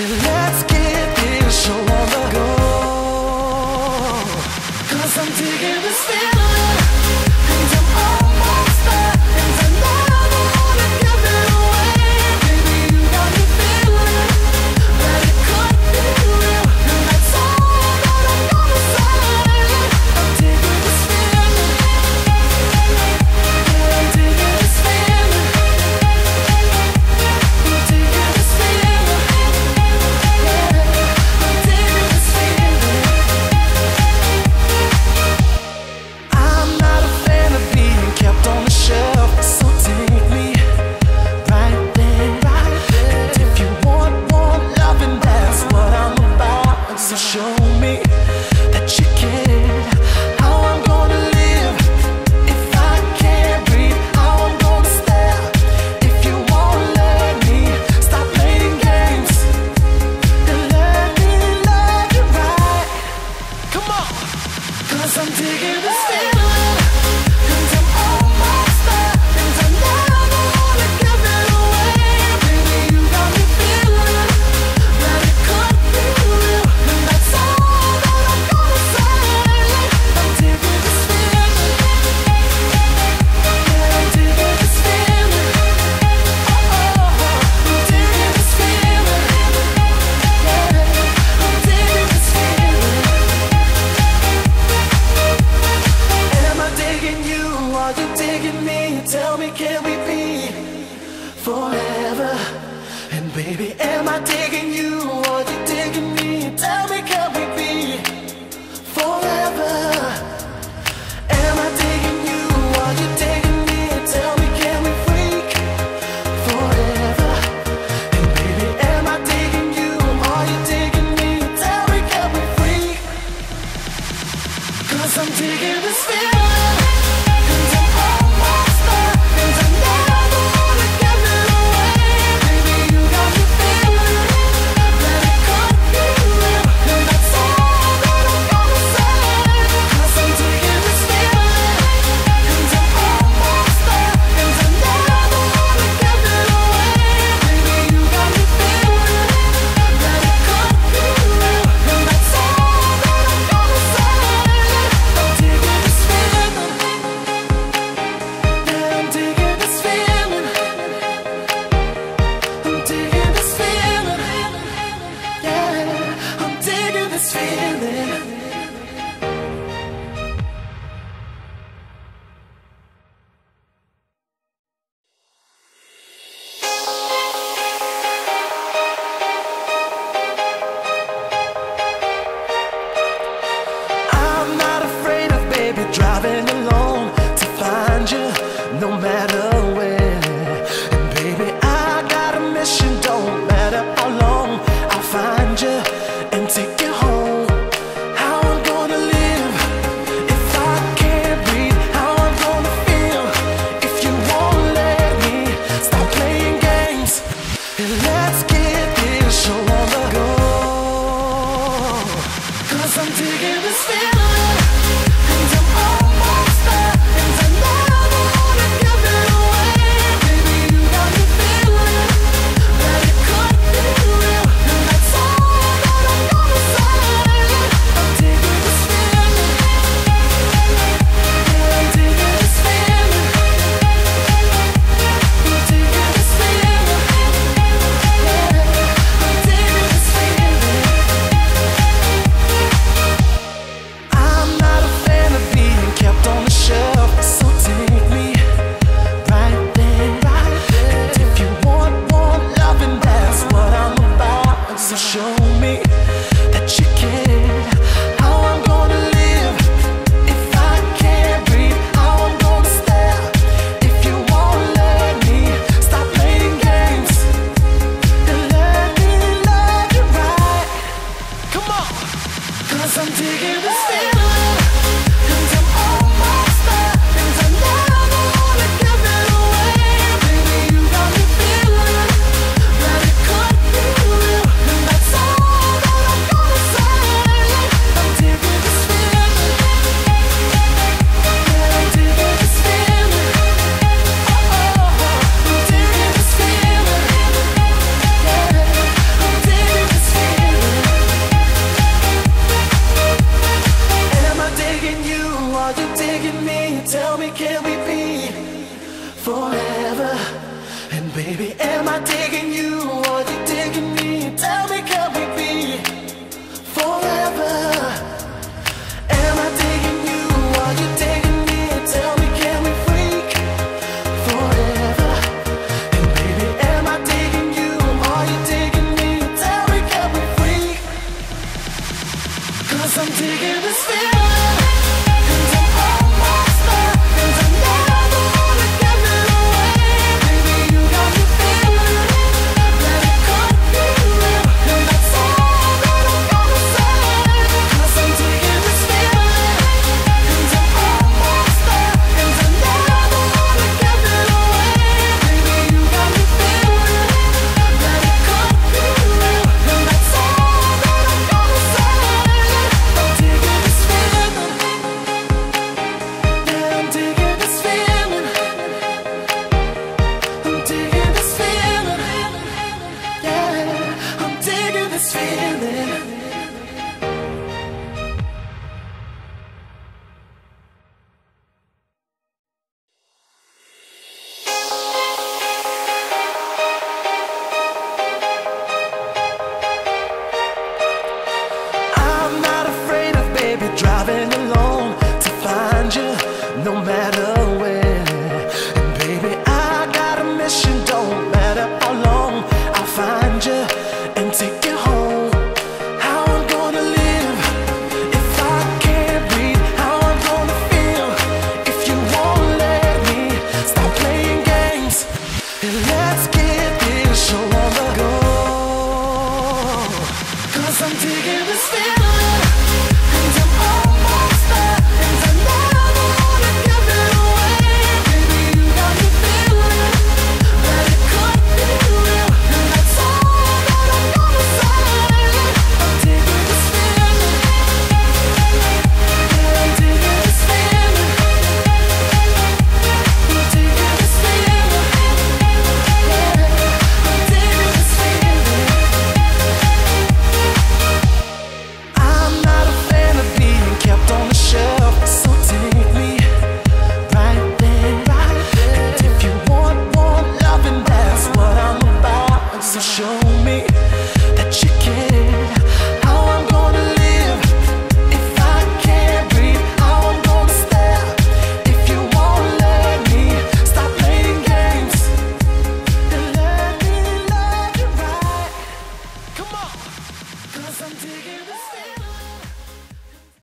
And let's get this show on the go. 'Cause I'm digging this feeling, and I'm almost there, and I never wanna give it away. Baby, you got me feeling that it could be real, and that's all that I'm gonna say. I'm digging this feeling, yeah, I'm digging this feeling, I'm digging this feeling, yeah, I'm digging this feeling. I'm not a fan of being kept on the shelf, so take me right there. And if you want more loving, that's what I'm about. So show me that you care. How I'm gonna live if I can't breathe. How I'm gonna stare if you won't let me. Stop playing games and let me love you right. Come on, 'cause I'm digging this feeling, and I'm almost there, and I never wanna give it away. Baby, you got me feeling that it could be real, and that's all that I'm gonna say. I'm digging this feeling, yeah, I'm digging this feeling. Oh, I'm digging this feeling, yeah, I'm digging this feeling. Am I digging you? Are you digging me? Tell me, can we be forever? And baby, am I digging you? Are you digging me? Tell me, can we be forever? Am I digging you? Are you digging me? Tell me, can we freak forever? And baby, am I digging you? Are you digging me? Tell me, can we freak? 'Cause I'm digging this feeling, and I'm almost there, and I never wanna give it away. Baby, you got me feeling that it could be real, and that's I digging you? Are you digging me? Tell me, can we be forever? Am I digging you? Are you digging me? Tell me, can we freak forever? And baby, am I digging you? Are you digging me? Tell me, can we freak? 'Cause I'm digging this feeling. Driving alone to find you, no matter where. And baby, I got a mission, don't matter how long. I'll find you and take you home. How I'm gonna live if I can't breathe? How I'm gonna feel if you won't let me stop playing games? And let's get this show on the go. 'Cause I'm digging this feeling.